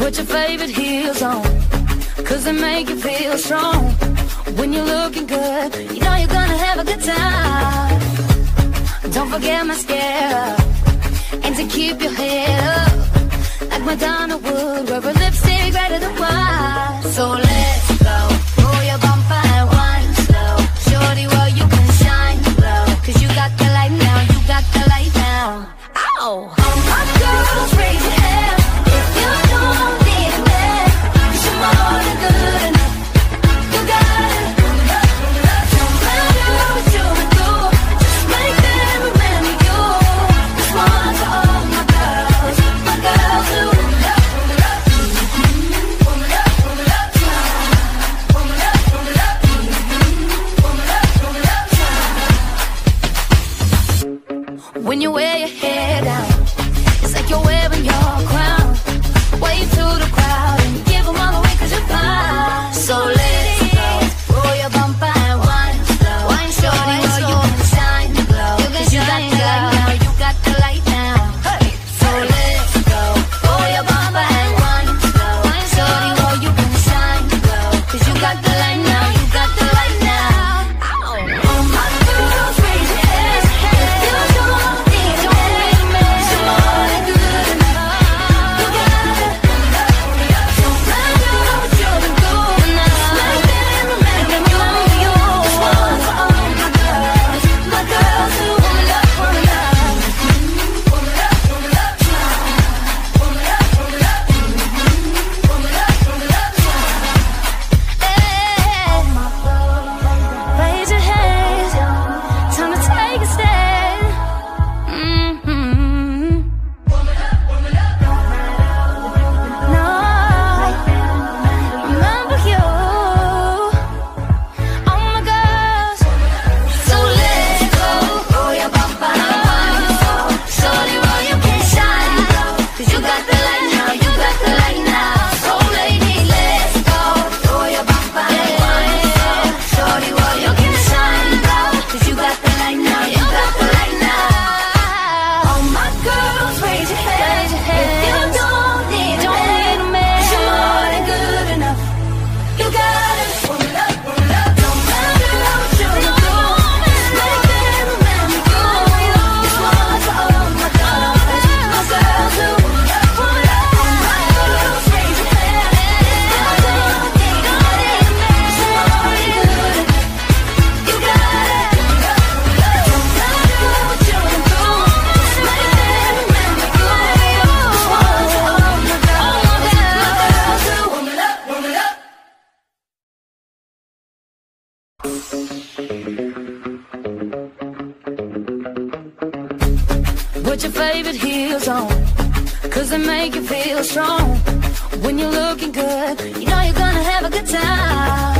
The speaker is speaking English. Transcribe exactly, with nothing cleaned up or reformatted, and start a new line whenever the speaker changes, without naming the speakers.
Put your favorite heels on, cause they make you feel strong. When you're looking good, you know you're gonna have a good time. Don't forget mascara, and to keep your head up, like Madonna would, wear a lipstick redder than wine. So let's go, roll your bumper and wine slow. Shorty, well you can shine low, cause you got the light now, you got the light now. Ow! All my girls, raise your hand if you don't need a man, cause you're more than good enough. You got it. No matter what you do, just make them remember you. This one's for all my girls, my girls who when you wear your hair down, it's like you're wearing your crown. Wave to the crowd and give them all away cause you're fine. So let's go, roll your bumper and wine slow. Wine shorty, well you can shine glow, cause you got the light now, you got the light now. So let's go, roll your bumper and wine slow. Wine shorty, well you can shine glow, cause you got the light now, you got the light now. All my girls, raise your hands if you don't need a man, you're more than good enough. You got it. No matter what you do, just make them remember you. This one's for all my girls, my girls who want love, want love. Raise your hands, time to take a stand. Mm-hmm. No, remember you, oh my girls. So let's go, roll your bumper and wine slow. Shorty, roll your can shine low, cause you got the light now, you got the light now. So lady, let's go, roll your bumper and wine slow. Shorty, roll your can shine low, cause you got the light now, you got the light now. All my girls, raise your hands if you don't need a man, you're more than good enough. You got it. No matter what you do, just make them remember you. This one's for all my girls, my girls who want love. All my girls, raise your hands if you don't need a man, you're more than good enough. You got it. No matter what you do, just make them remember you. This one's for all my girls, my girls who want love, want love. Put your favorite heels on, cause they make you feel strong. When you're looking good, you know you're gonna have a good time.